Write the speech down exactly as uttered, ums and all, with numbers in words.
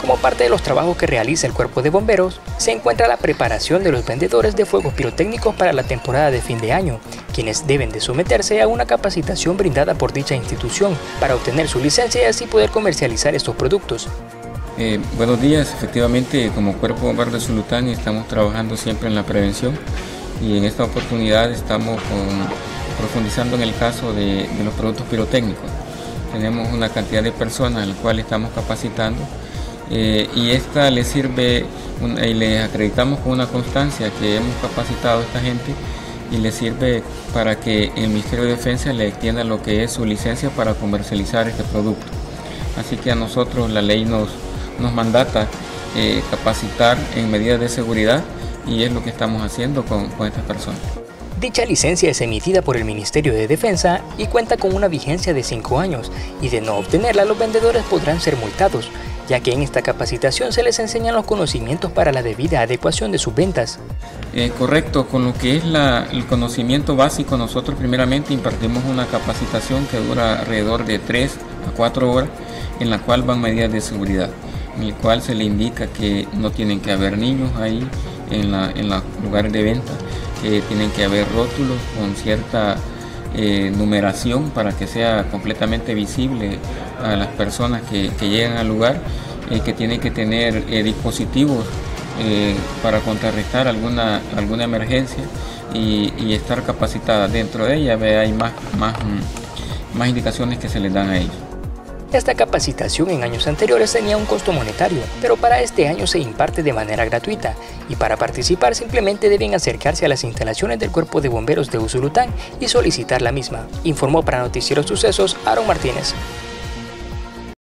Como parte de los trabajos que realiza el Cuerpo de Bomberos, se encuentra la preparación de los vendedores de fuegos pirotécnicos para la temporada de fin de año, quienes deben de someterse a una capacitación brindada por dicha institución para obtener su licencia y así poder comercializar estos productos. Eh, buenos días, efectivamente como Cuerpo de Bomberos de Usulután estamos trabajando siempre en la prevención y en esta oportunidad estamos con, profundizando en el caso de, de los productos pirotécnicos. Tenemos una cantidad de personas a las cuales estamos capacitando eh, y esta les sirve, un, y les acreditamos con una constancia que hemos capacitado a esta gente y les sirve para que el Ministerio de Defensa le extienda lo que es su licencia para comercializar este producto. Así que a nosotros la ley nos, nos mandata eh, capacitar en medidas de seguridad y es lo que estamos haciendo con, con estas personas. Dicha licencia es emitida por el Ministerio de Defensa y cuenta con una vigencia de cinco años y de no obtenerla los vendedores podrán ser multados, ya que en esta capacitación se les enseñan los conocimientos para la debida adecuación de sus ventas. Eh, correcto, con lo que es la, el conocimiento básico, nosotros primeramente impartimos una capacitación que dura alrededor de tres a cuatro horas, en la cual van medidas de seguridad, en el cual se le indica que no tienen que haber niños ahí en, la, en los lugares de venta, que tienen que haber rótulos con cierta eh, numeración para que sea completamente visible a las personas que, que llegan al lugar, eh, que tienen que tener eh, dispositivos eh, para contrarrestar alguna, alguna emergencia y, y estar capacitadas. Dentro de ella hay más, más, más indicaciones que se les dan a ellos. Esta capacitación en años anteriores tenía un costo monetario, pero para este año se imparte de manera gratuita y para participar simplemente deben acercarse a las instalaciones del Cuerpo de Bomberos de Usulután y solicitar la misma, informó para Noticiero Sucesos Aaron Martínez.